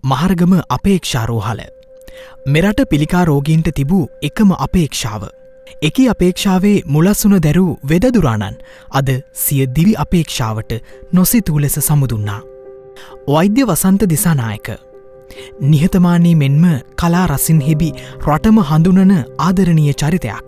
මහරගම අපේක්ෂා රෝහල. මෙරට පිළිකා රෝගීන්ට තිබූ එකම අපේක්ෂාව. එකී අපේක්ෂාවේ මුලස්සුන දැරූ වෙදදුරාණන් අද සිය දිවි අපේක්ෂාවට නොසිතූ ලෙස සමුදුන්නා. වෛද්‍ය වසන්ත දිසානායක. නිහතමානී මෙන්ම කලා රසින් හිබි රටම හඳුනන ආදරණීය චරිතයක්.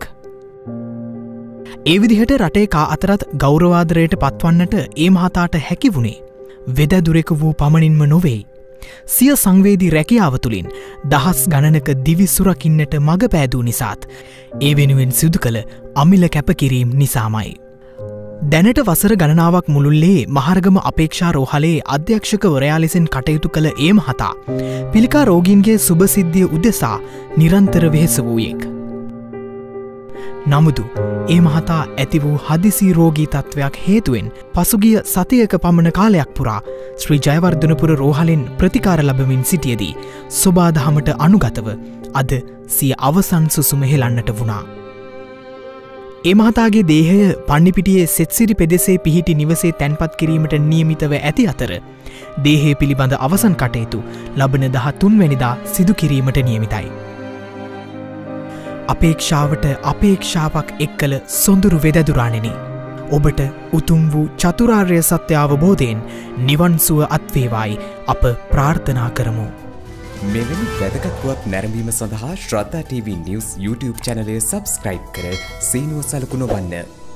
ඒ විදිහට රටේ කා අතරත් ගෞරවාදරයට පත්වන්නට ඒ මහතාට හැකි වුණේ වෙදදුරෙකු වූ පමණින්ම නොවෙයි. සිය සංවේදී රැකියාව තුළින් දහස් ගණනක දිවි සුරකින්නට මඟ පෑදූ නිසාත් ඒ වෙනුවෙන් සිදු කළ අමිල කැපකිරීම් නිසාමයි. දැනට වසර ගණනාවක් මුළුල්ලේ මහරගම අපේක්ෂා රෝහලේ අධ්‍යක්ෂකවරයා ලෙසින් කටයුතු කළ ඒ මහතා පිළිකා රෝගීන්ගේ සුභසිද්ධිය උදෙසා නිරන්තර වෙහෙස වූයෙක්. නමුදු ඒ මහතා ඇති වූ හදිසි රෝගී තත්ත්වයක් හේතුවෙන් පසුගිය සතියක පමණ කාලයක් පුරා ශ්‍රී ජයවර්ධනපුර රෝහලෙන් ප්‍රතිකාර ලබමින් සිටියදී සොබාදහමට අනුගතව අද සිය අවසන් සුසුම හෙලන්නට වුණා. ඒ මහතාගේ දේහය පන්නිපිටියේ සෙත්සිරි පෙදෙසේ පිහිටි නිවසේ තැන්පත් කිරීමට නියමිතව ඇති අතර දේහය පිළිබඳ අවසන් කටයුතු ලබන 13 වැනිදා සිදු කිරීමට නියමිතයි. අපේක්ෂාවට අපේක්ෂාවක් එක්කල සොඳුරු වෙදදුරාණෙනි. ඔබට උතුම් වූ චතුරාර්ය සත්‍ය අවබෝධයෙන් නිවන් සුව අත්වේවායි අප ප්‍රාර්ථනා කරමු. මෙවැනි වැදගත් පුවත් නැරඹීම සඳහා ශ්‍රද්ධා TV News YouTube channel එක subscribe කර සීනුව සලකුණ වන්න.